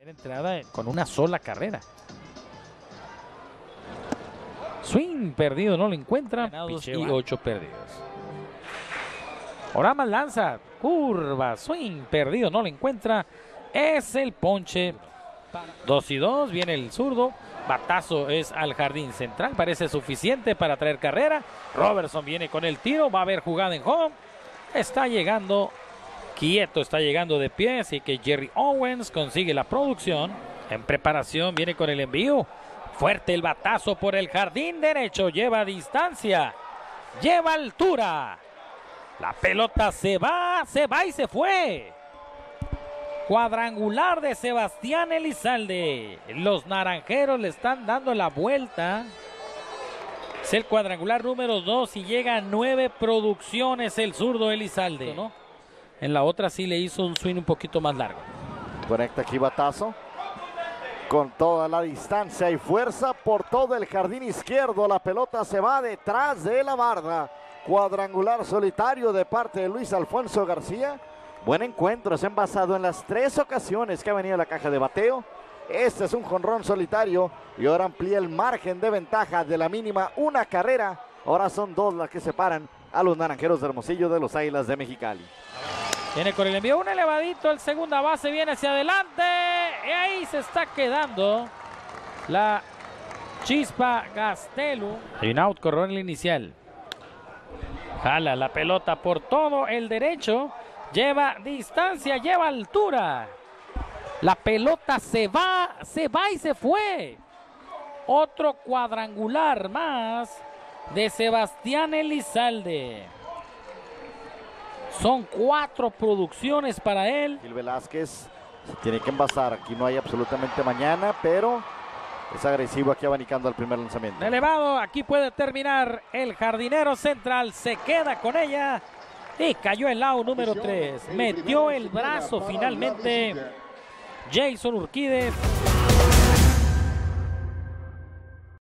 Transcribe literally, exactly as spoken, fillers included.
Entrada con una sola carrera. Swing perdido, no lo encuentra. Ganados y ocho perdidos. Oramas lanza, curva, swing perdido, no lo encuentra. Es el ponche. Dos y dos, viene el zurdo. Batazo es al jardín central, parece suficiente para traer carrera. Robertson viene con el tiro, va a haber jugada en home. Está llegando quieto, está llegando de pie, así que Jerry Owens consigue la producción. En preparación viene con el envío. Fuerte el batazo por el jardín derecho, lleva distancia, lleva altura. La pelota se va, se va y se fue. Cuadrangular de Sebastián Elizalde. Los naranjeros le están dando la vuelta. Es el cuadrangular número dos y llega a nueve producciones el zurdo Elizalde, ¿no? En la otra sí le hizo un swing un poquito más largo. Conecta aquí batazo. Con toda la distancia y fuerza por todo el jardín izquierdo. La pelota se va detrás de la barda. Cuadrangular solitario de parte de Luis Alfonso García. Buen encuentro, se han basado en las tres ocasiones que ha venido a la caja de bateo. Este es un jonrón solitario y ahora amplía el margen de ventaja de la mínima una carrera. Ahora son dos las que separan a los naranjeros de Hermosillo de los Águilas de Mexicali. Viene con el envío, un elevadito, el segunda base viene hacia adelante. Y ahí se está quedando la Chispa Gastelu. Hay un out, corrió en el inicial. Jala la pelota por todo el derecho. Lleva distancia, lleva altura. La pelota se va, se va y se fue. Otro cuadrangular más de Sebastián Elizalde. Son cuatro producciones para él. Gil Velázquez se tiene que envasar. Aquí no hay absolutamente mañana, pero es agresivo aquí abanicando al primer lanzamiento. Elevado, aquí puede terminar el jardinero central. Se queda con ella y cayó el out número tres. Metió el brazo finalmente Jason Urquídez.